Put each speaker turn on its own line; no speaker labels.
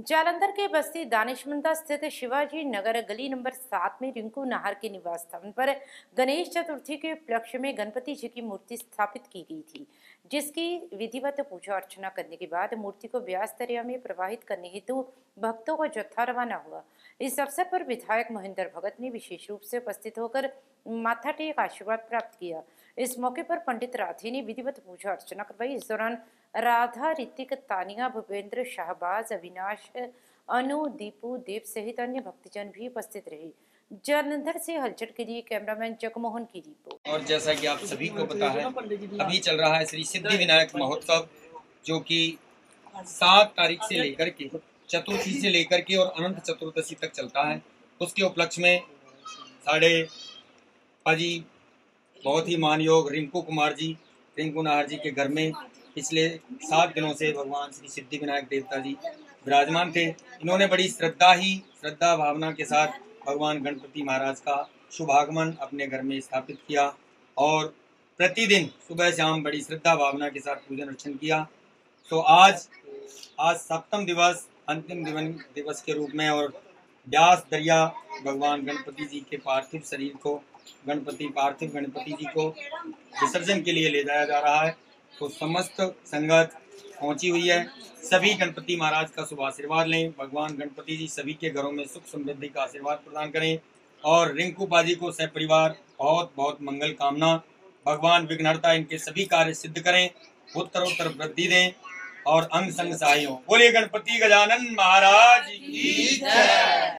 जालंधर के बस्ती दानिशमंदा स्थित शिवाजी नगर गली नंबर 7 में रिंकू नाहर के निवास स्थान पर गणेश चतुर्थी के उपलक्ष्य में गणपति जी की मूर्ति स्थापित की गई थी, जिसकी विधिवत पूजा अर्चना करने के बाद मूर्ति को व्यास दरिया में प्रवाहित करने हेतु भक्तों का जत्था रवाना हुआ। इस अवसर पर विधायक महेंद्र भगत ने विशेष रूप से उपस्थित होकर माथा टेक आशीर्वाद प्राप्त किया। इस मौके पर पंडित राधे ने विधिवत पूजा अर्चना करवाई। इस दौरान राधा, ऋतिक, तानिया, भूपेंद्र, शाहबाज, अविनाश, अनु, दीपू, देव सहित अन्य भक्तजन भी उपस्थित रहे। जालंधर से हलचल के लिए कैमरामैन जगमोहन की रिपोर्ट।
और जैसा कि आप सभी को पता है, अभी चल रहा है श्री सिद्धि विनायक महोत्सव, जो कि 7 तारीख से लेकर के चतुर्थी से लेकर के और अनंत चतुर्दशी तक चलता है। उसके उपलक्ष्य में साढ़े पाजी बहुत ही मानयोग रिंकू नाहर जी के घर में पिछले 7 दिनों से भगवान श्री सिद्धि विनायक देवता जी विराजमान थे। इन्होंने बड़ी श्रद्धा भावना के साथ भगवान गणपति महाराज का शुभागमन अपने घर में स्थापित किया और प्रतिदिन सुबह शाम बड़ी श्रद्धा भावना के साथ पूजन अर्चन किया। तो आज सप्तम दिवस, अंतिम दिवस के रूप में और व्यास दरिया भगवान गणपति जी के पार्थिव शरीर को पार्थिव गणपति जी को विसर्जन के लिए ले जाया जा रहा है। तो समस्त संगत पहुंची हुई है। सभी गणपति महाराज का शुभ आशीर्वाद लें। भगवान गणपति जी सभी के घरों में सुख समृद्धि का आशीर्वाद प्रदान करें और रिंकू पाजी को सपरिवार बहुत बहुत मंगल कामना। भगवान विघ्नहर्ता इनके सभी कार्य सिद्ध करें, उत्तरोत्तर वृद्धि दें और अंग संग सहाय हो। बोलिए गणपति गजानन महाराज की जय।